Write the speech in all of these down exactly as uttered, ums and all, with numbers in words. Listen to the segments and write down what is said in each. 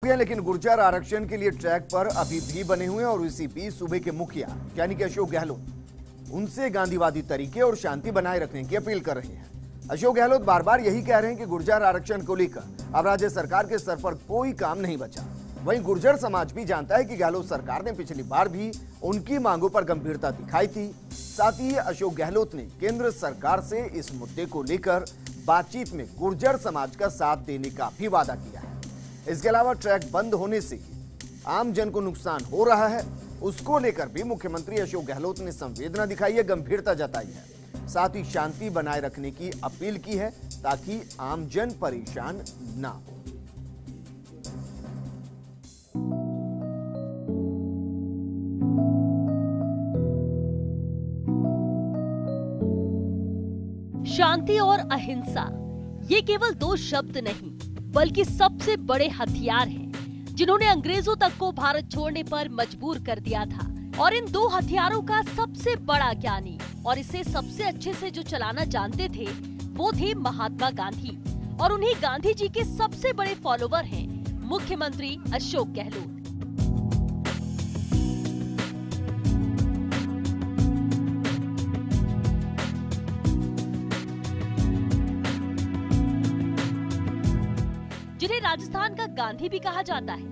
है, लेकिन गुर्जर आरक्षण के लिए ट्रैक पर अभी भी बने हुए हैं और इसी बीच सूबे के मुखिया यानी कि अशोक गहलोत उनसे गांधीवादी तरीके और शांति बनाए रखने की अपील कर रहे हैं। अशोक गहलोत बार बार यही कह रहे हैं कि गुर्जर आरक्षण को लेकर अब राज्य सरकार के स्तर पर कोई काम नहीं बचा। वहीं गुर्जर समाज भी जानता है कि गहलोत सरकार ने पिछली बार भी उनकी मांगों पर गंभीरता दिखाई थी। साथ ही अशोक गहलोत ने केंद्र सरकार से इस मुद्दे को लेकर बातचीत में गुर्जर समाज का साथ देने का भी वादा किया है। इसके अलावा ट्रैक बंद होने से आम जन को नुकसान हो रहा है, उसको लेकर भी मुख्यमंत्री अशोक गहलोत ने संवेदना दिखाई है, गंभीरता जताई है। साथ ही शांति बनाए रखने की अपील की है ताकि आम जन परेशान ना हो। शांति और अहिंसा ये केवल दो शब्द नहीं बल्कि सबसे बड़े हथियार हैं जिन्होंने अंग्रेजों तक को भारत छोड़ने पर मजबूर कर दिया था। और इन दो हथियारों का सबसे बड़ा ज्ञानी और इसे सबसे अच्छे से जो चलाना जानते थे वो थे महात्मा गांधी। और उन्हीं गांधी जी के सबसे बड़े फॉलोवर हैं मुख्यमंत्री अशोक गहलोत। जिन्हें राजस्थान का गांधी भी कहा जाता है।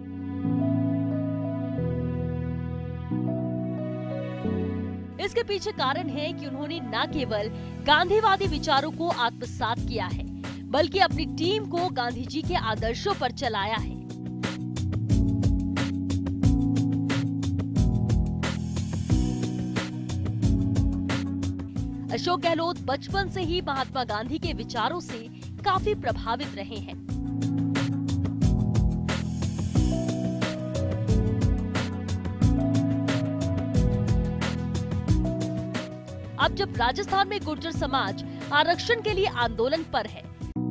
इसके पीछे कारण है कि उन्होंने न केवल गांधीवादी विचारों को आत्मसात किया है बल्कि अपनी टीम को गांधी जी के आदर्शों पर चलाया है। अशोक गहलोत बचपन से ही महात्मा गांधी के विचारों से काफी प्रभावित रहे हैं। अब जब राजस्थान में गुर्जर समाज आरक्षण के लिए आंदोलन पर है,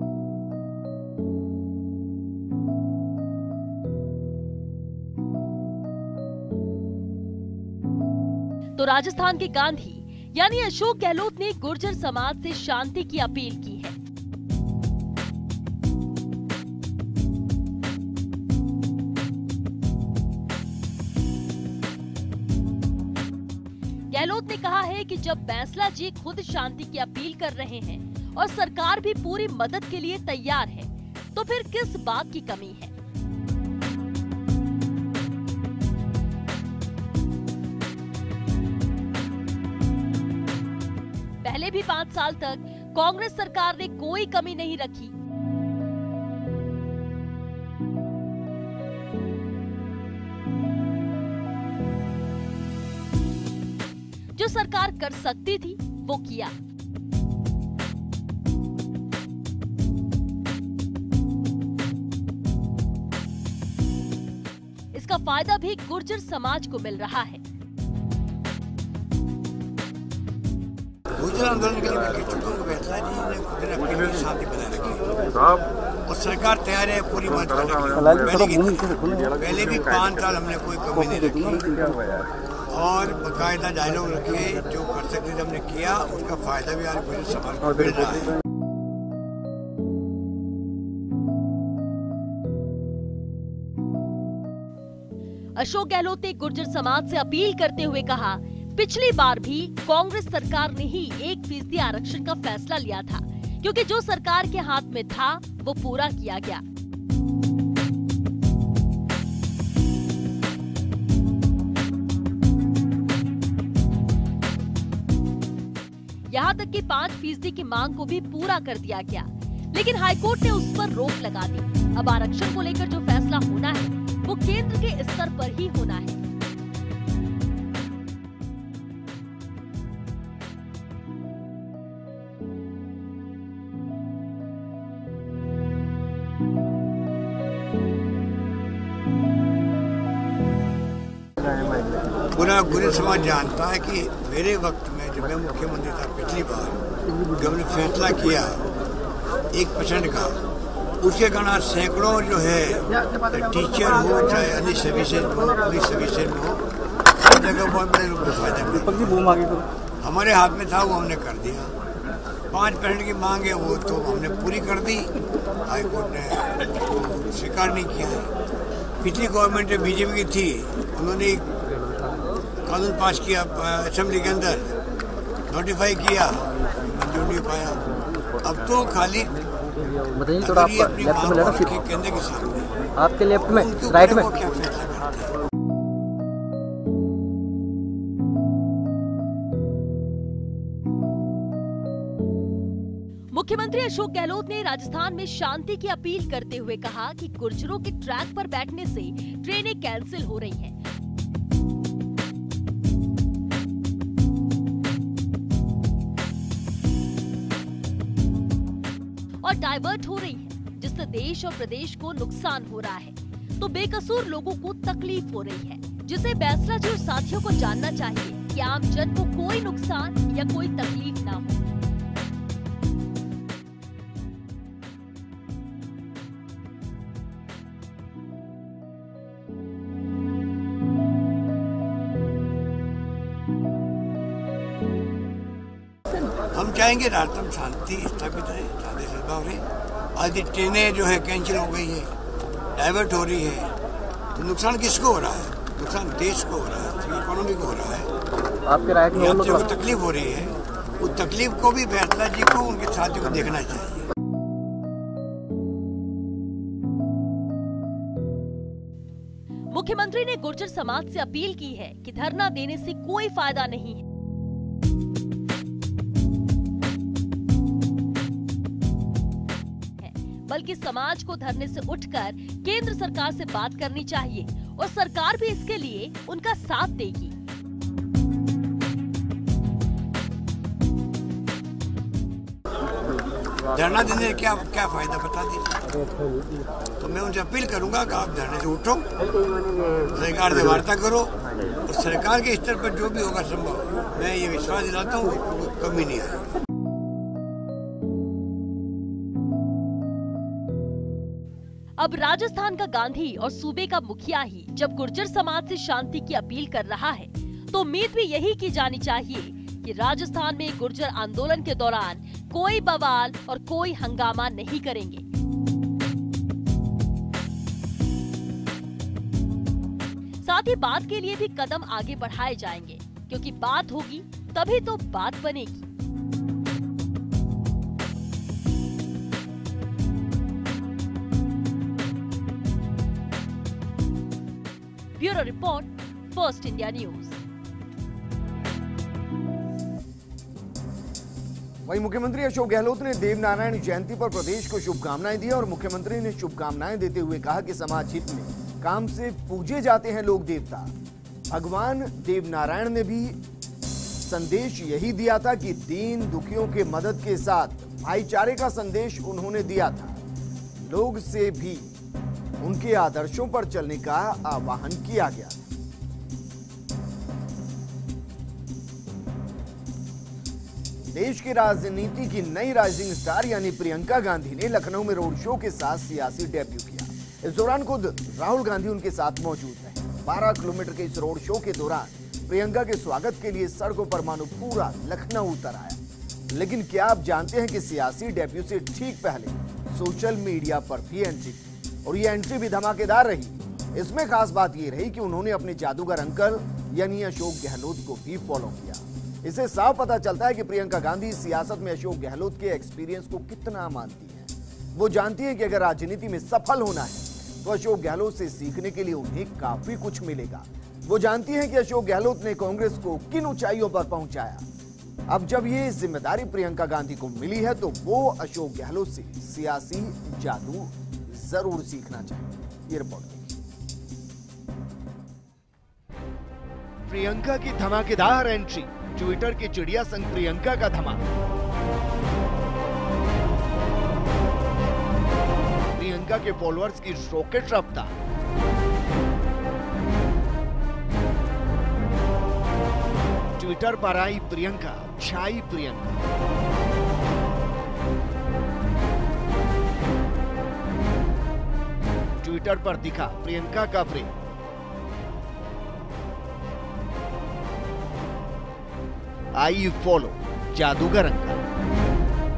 तो राजस्थान के गांधी यानी अशोक गहलोत ने गुर्जर समाज से शांति की अपील की है। गहलोत ने कहा है कि जब बैंसला जी खुद शांति की अपील कर रहे हैं और सरकार भी पूरी मदद के लिए तैयार है, तो फिर किस बात की कमी है। पहले भी पांच साल तक कांग्रेस सरकार ने कोई कमी नहीं रखी। जो सरकार कर सकती थी वो किया। इसका फायदा भी गुर्जर समाज को मिल रहा है। गुर्जर आंदोलन के लिए मैं कह चुका हूँ, बैंसला जी ने खुद अपनी शांति बनाए रखी और सरकार तैयार है पूरी मदद करने की। पहले भी पाँच साल हमने कोई कमी नहीं रखी और बाकायदा डायलॉग रखे, जो कर सकते थे हमने किया, उसका फायदा भी आज गुर्जर समाज को मिल रहा है। अशोक गहलोत ने गुर्जर समाज से अपील करते हुए कहा, पिछली बार भी कांग्रेस सरकार ने ही एक फीसदी आरक्षण का फैसला लिया था, क्योंकि जो सरकार के हाथ में था वो पूरा किया गया। यहाँ तक कि पाँच फीसदी की मांग को भी पूरा कर दिया गया, लेकिन हाईकोर्ट ने उस पर रोक लगा दी। अब आरक्षण को लेकर जो फैसला होना है वो केंद्र के स्तर पर ही होना है। पूरा गुर्जर समाज जानता है कि मेरे वक्त में जब मैं मुख्यमंत्री था पिछली बार, जब हमने फैसला किया एक परसेंट का, उसके कारण सैकड़ों जो है टीचर हो चाहे अन्य सर्विसेज हो, पुलिस सर्विसेज हो, हर जगह बहुत बड़े रूप में फायदा मिला। हमारे हाथ में था, वो हमने कर दिया। पाँच परसेंट की मांग है वो तो हमने पूरी कर दी, हाईकोर्ट ने स्वीकार नहीं किया है। पिछली गवर्नमेंट जो बीजेपी की थी उन्होंने कानून पास किया असेंबली के अंदर, नोटिफाई किया, मंजूर नहीं पाया। अब तो खाली बताइए थोड़ा आप लेफ्ट में लेना फिर केंद्र के सामने आपके लेफ्ट में राइट में। क्या फैसला करते हैं। मुख्यमंत्री अशोक गहलोत ने राजस्थान में शांति की अपील करते हुए कहा कि गुर्जरों के ट्रैक पर बैठने से ट्रेनें कैंसिल हो रही हैं। और डाइवर्ट हो रही है, जिससे देश और प्रदेश को नुकसान हो रहा है, तो बेकसूर लोगों को तकलीफ हो रही है, जिसे बैसला जी और साथियों को जानना चाहिए कि आम जन को कोई नुकसान या कोई तकलीफ ना हो। हम चाहेंगे राष्ट्र में शांति स्थापित है, शांति सद्भाव रहे। आज ट्रेनें जो है कैंसिल हो गई है, डाइवर्ट हो रही है, तो नुकसान किसको हो रहा है? नुकसान देश को हो रहा है, इकोनॉमी को हो रहा है। आपके राय में यात्रियों को तकलीफ हो रही है, उस तकलीफ को भी फैसला जी को उनके साथियों को देखना चाहिए। मुख्यमंत्री ने गुर्जर समाज से अपील की है कि धरना देने से कोई फायदा नहीं है। बल्कि समाज को धरने से उठकर केंद्र सरकार से बात करनी चाहिए और सरकार भी इसके लिए उनका साथ देगी। धरना देने से क्या क्या फायदा बता दीजिए। तो मैं उनसे अपील करूंगा कि आप धरने से उठो, सरकार से वार्ता करो और सरकार के स्तर पर जो भी होगा संभव, मैं ये विश्वास दिलाता हूँ कोई कमी नहीं आएगी। अब राजस्थान का गांधी और सूबे का मुखिया ही जब गुर्जर समाज से शांति की अपील कर रहा है, तो उम्मीद भी यही की जानी चाहिए कि राजस्थान में गुर्जर आंदोलन के दौरान कोई बवाल और कोई हंगामा नहीं करेंगे। साथ ही बात के लिए भी कदम आगे बढ़ाए जाएंगे, क्योंकि बात होगी तभी तो बात बनेगी। Bureau report, first India news. वहीं मुख्यमंत्री अशोक गहलोत ने देवनारायण जयंती पर प्रदेश को शुभकामनाएं दी और मुख्यमंत्री ने शुभकामनाएं देते हुए कहा कि समाज हित में काम से पूजे जाते हैं लोक देवता। भगवान देवनारायण ने भी संदेश यही दिया था कि दीन दुखियों के मदद के साथ भाईचारे का संदेश उन्होंने दिया था। लोग से भी उनके आदर्शों पर चलने का आह्वान किया गया। देश की राजनीति की नई राइजिंग स्टार यानी प्रियंका गांधी ने लखनऊ में रोड शो के साथ सियासी डेब्यू किया। इस दौरान खुद राहुल गांधी उनके साथ मौजूद रहे। बारह किलोमीटर के इस रोड शो के दौरान प्रियंका के स्वागत के लिए सड़कों पर मानो पूरा लखनऊ उतर आया। लेकिन क्या आप जानते हैं कि सियासी डेब्यू से ठीक पहले सोशल मीडिया पर भी एंट्री की और ये एंट्री भी धमाकेदार रही। इसमें खास बात ये रही कि उन्होंने अपने जादूगर अंकल यानी अशोक गहलोत को भी फॉलो किया। इससे साफ पता चलता है कि प्रियंका गांधी सियासत में अशोक गहलोत के एक्सपीरियंस को कितना मानती हैं। वो जानती हैं कि अगर राजनीति में सफल होना है तो अशोक गहलोत से सीखने के लिए उन्हें काफी कुछ मिलेगा। वो जानती हैं कि अशोक गहलोत ने कांग्रेस को किन ऊंचाइयों पर पहुंचाया। अब जब ये जिम्मेदारी प्रियंका गांधी को मिली है तो वो अशोक गहलोत से सियासी जादू जरूर सीखना चाहिए। ये रिपोर्ट प्रियंका की धमाकेदार एंट्री, ट्विटर की चिड़िया संग प्रियंका का धमाका। प्रियंका के फॉलोअर्स की रॉकेट रफ्तार। ट्विटर पर आई प्रियंका, छाई प्रियंका। ट्विटर पर दिखा प्रियंका का प्रेम। आई फॉलो जादूगर अंकल।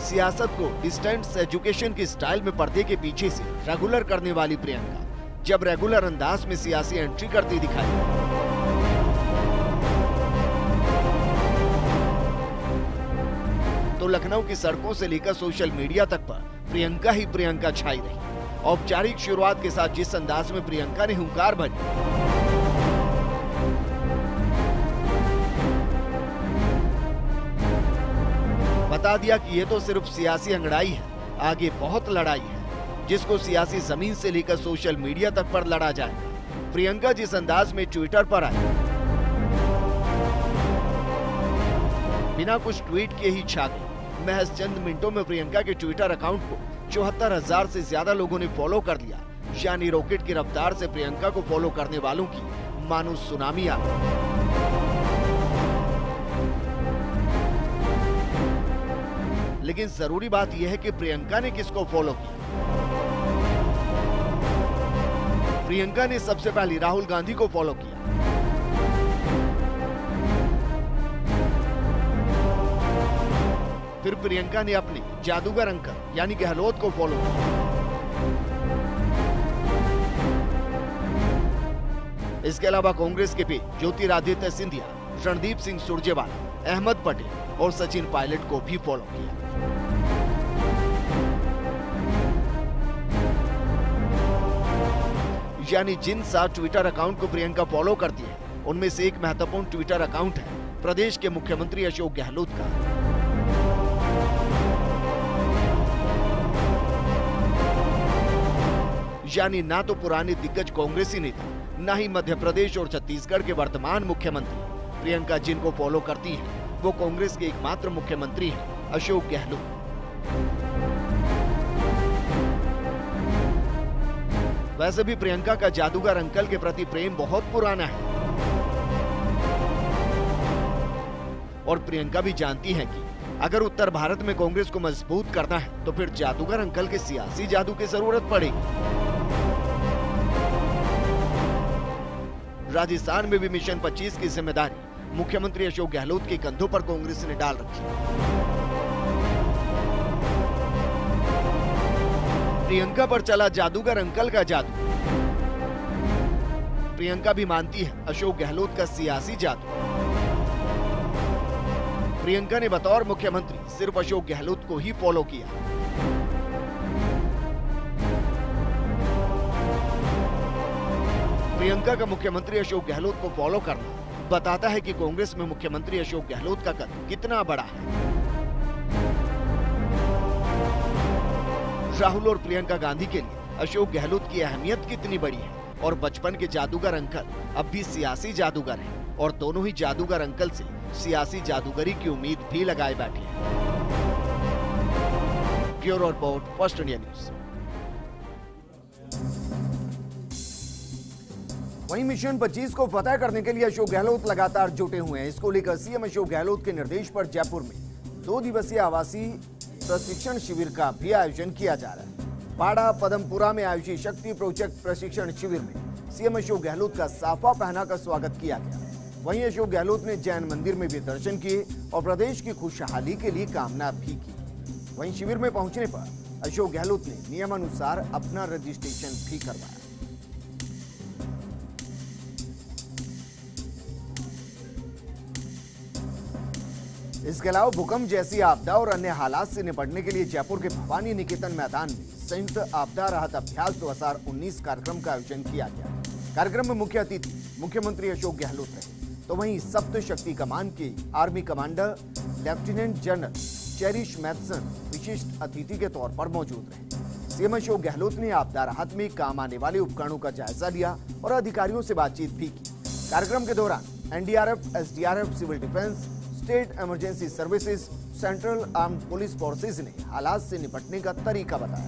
सियासत को डिस्टेंस एजुकेशन की स्टाइल में पर्दे के पीछे से रेगुलर करने वाली प्रियंका जब रेगुलर अंदाज में सियासी एंट्री करती दिखाई, तो लखनऊ की सड़कों से लेकर सोशल मीडिया तक पर प्रियंका ही प्रियंका छाई रही। औपचारिक शुरुआत के साथ जिस अंदाज में प्रियंका ने हुंकार भरी, बता दिया कि ये तो सिर्फ सियासी अंगड़ाई है, आगे बहुत लड़ाई है जिसको सियासी जमीन से लेकर सोशल मीडिया तक पर लड़ा जाएगा। प्रियंका जिस अंदाज में ट्विटर पर आई, बिना कुछ ट्वीट किए ही छा गई। महज चंद मिनटों में प्रियंका के ट्विटर अकाउंट को चौहत्तर हजार से ज्यादा लोगों ने फॉलो कर लिया। यानी रॉकेट की रफ्तार से प्रियंका को फॉलो करने वालों की मानो सुनामी आ गई। लेकिन जरूरी बात यह है कि प्रियंका ने किसको फॉलो किया। प्रियंका ने सबसे पहले राहुल गांधी को फॉलो किया, फिर प्रियंका ने अपने जादूगर अंकल यानी गहलोत को फॉलो किया। इसके अलावा कांग्रेस के पे ज्योतिरादित्य सिंधिया, रणदीप सिंह सुरजेवाला, अहमद पटेल और सचिन पायलट को भी फॉलो किया। यानी जिन सात ट्विटर अकाउंट को प्रियंका फॉलो करती है, उनमें से एक महत्वपूर्ण ट्विटर अकाउंट है प्रदेश के मुख्यमंत्री अशोक गहलोत का। यानी ना तो पुराने दिग्गज कांग्रेसी नेता, ना ही मध्य प्रदेश और छत्तीसगढ़ के वर्तमान मुख्यमंत्री। प्रियंका जिनको फॉलो करती है वो कांग्रेस के एकमात्र मुख्यमंत्री हैं, अशोक गहलोत। वैसे भी प्रियंका का जादूगर अंकल के प्रति प्रेम बहुत पुराना है और प्रियंका भी जानती है कि अगर उत्तर भारत में कांग्रेस को मजबूत करना है तो फिर जादूगर अंकल के सियासी जादू की जरूरत पड़ेगी। राजस्थान में भी मिशन पच्चीस की जिम्मेदारी मुख्यमंत्री अशोक गहलोत के कंधों पर कांग्रेस ने डाल रखी। प्रियंका पर चला जादूगर अंकल का जादू। प्रियंका भी मानती है अशोक गहलोत का सियासी जादू। प्रियंका ने बतौर मुख्यमंत्री सिर्फ अशोक गहलोत को ही फॉलो किया। प्रियंका का मुख्यमंत्री अशोक गहलोत को फॉलो करना बताता है कि कांग्रेस में मुख्यमंत्री अशोक गहलोत का कद कितना बड़ा है। राहुल और प्रियंका गांधी के लिए अशोक गहलोत की अहमियत कितनी बड़ी है और बचपन के जादूगर अंकल अब भी सियासी जादूगर हैं और दोनों ही जादूगर अंकल से सियासी जादूगरी की उम्मीद भी लगाए बैठे हैं। Bureau report, first India news. वहीं मिशन पच्चीस को फतह करने के लिए अशोक गहलोत लगातार जुटे हुए हैं। इसको लेकर सीएम अशोक गहलोत के निर्देश पर जयपुर में दो दिवसीय आवासीय प्रशिक्षण शिविर का भी आयोजन किया जा रहा है। पाड़ा पदमपुरा में आयोजित शक्ति प्रोजेक्ट प्रशिक्षण शिविर में सीएम अशोक गहलोत का साफा पहनाकर स्वागत किया गया। वहीं अशोक गहलोत ने जैन मंदिर में भी दर्शन किए और प्रदेश की खुशहाली के लिए कामना भी की। वहीं शिविर में पहुंचने पर अशोक गहलोत ने नियमानुसार अपना रजिस्ट्रेशन भी करवाया। इसके अलावा भूकंप जैसी आपदा और अन्य हालात से निपटने के लिए जयपुर के भवानी निकेतन मैदान में संयुक्त आपदा राहत अभ्यास दो हज़ार उन्नीस कार्यक्रम का आयोजन किया गया। कार्यक्रम में मुख्य अतिथि मुख्यमंत्री अशोक गहलोत रहे, तो वहीं सप्त शक्ति कमान के army commander lieutenant general Cherish Mathson विशिष्ट अतिथि के तौर पर मौजूद रहे। सीएम अशोक गहलोत ने आपदा राहत में काम आने वाले उपकरणों का जायजा लिया और अधिकारियों से बातचीत भी की। कार्यक्रम के दौरान NDRF, SDRF, civil defence, state emergency services, central armed police forces ने हालात से निपटने का तरीका बताया।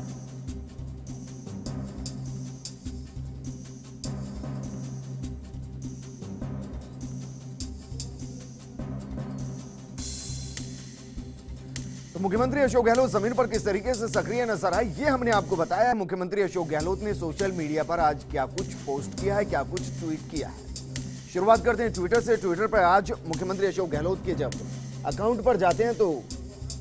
तो मुख्यमंत्री अशोक गहलोत जमीन पर किस तरीके से सक्रिय नजर आए, ये हमने आपको बताया। मुख्यमंत्री अशोक गहलोत ने सोशल मीडिया पर आज क्या कुछ पोस्ट किया है, क्या कुछ ट्वीट किया है। शुरुआत करते हैं ट्विटर से। ट्विटर पर आज मुख्यमंत्री अशोक गहलोत के जब अकाउंट पर जाते हैं तो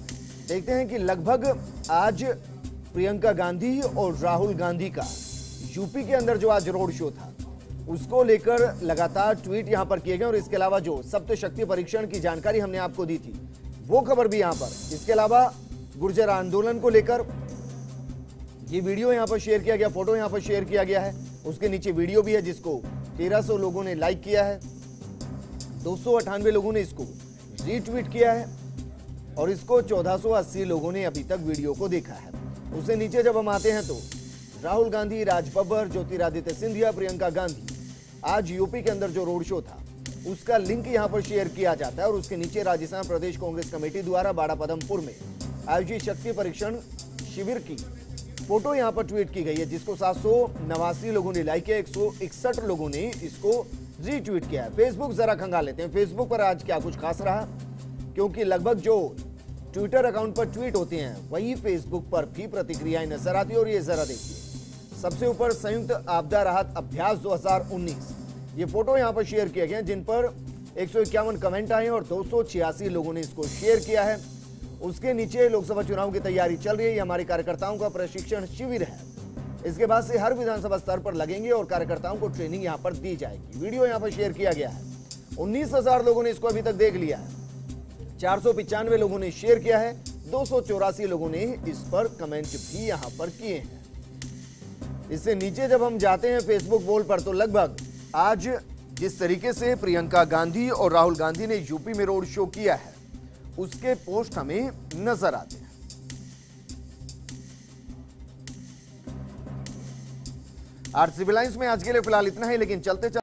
देखते हैं कि लगभग आज प्रियंका गांधी और राहुल गांधी का यूपी के अंदर जो आज रोड शो था उसको लेकर लगातार ट्वीट यहां पर किए गए और इसके अलावा जो सप्तशक्ति परीक्षण की जानकारी हमने आपको दी थी वो खबर भी यहां पर। इसके अलावा गुर्जर आंदोलन को लेकर ये वीडियो यहां पर शेयर किया गया, फोटो यहां पर शेयर किया गया है, उसके नीचे वीडियो भी है जिसको तेरह सौ लोगों ने लाइक किया है, दो सौ अट्ठानवे लोगों ने इसको रीट्वीट किया है और इसको चौदह सौ अस्सी लोगों ने अभी तक वीडियो को देखा है। उससे नीचे जब हम आते हैं तो राहुल गांधी, राज बब्बर, ज्योतिरादित्य सिंधिया, प्रियंका गांधी आज यूपी के अंदर जो रोड शो था उसका लिंक यहां पर शेयर किया जाता है और उसके नीचे राजस्थान प्रदेश कांग्रेस कमेटी द्वारा बाड़ा पदमपुर में आयोजित शक्ति परीक्षण शिविर की फोटो यहां पर ट्वीट की गई है जिसको सात सौ नवासी लोगों ने लाइक किया, एक सौ इकसठ लोगों ने इसको रीट्वीट किया है। फेसबुक जरा खंगाल लेते हैं, फेसबुक पर आज क्या कुछ खास रहा, क्योंकि लगभग जो ट्विटर अकाउंट पर ट्वीट होते हैं वही फेसबुक पर भी प्रतिक्रियाएं नजर आती है और ये जरा देखिए। सबसे ऊपर संयुक्त आपदा राहत अभ्यास दो हज़ार उन्नीस, ये फोटो यहां पर शेयर किए गए जिन पर एक सौ इक्यावन कमेंट आए और दो सौ छियासी लोगों ने इसको शेयर किया है। उसके नीचे लोकसभा चुनाव की तैयारी चल रही है, हमारे कार्यकर्ताओं का प्रशिक्षण शिविर है, इसके बाद से हर विधानसभा स्तर पर लगेंगे और कार्यकर्ताओं को ट्रेनिंग यहां पर दी जाएगी। वीडियो यहां पर शेयर किया गया है, उन्नीस हजार लोगों ने इसको अभी तक देख लिया है, चार सौ पिचानवे लोगों ने शेयर किया है, दो सौ चौरासी लोगों ने इस पर कमेंट भी यहां पर किए हैं। इससे नीचे जब हम जाते हैं फेसबुक वॉल पर तो लगभग आज जिस तरीके से प्रियंका गांधी और राहुल गांधी ने यूपी में रोड शो किया है उसके पोस्ट हमें नजर आते हैं। आरसीबी लाइन्स में आज के लिए फिलहाल इतना ही, लेकिन चलते चलते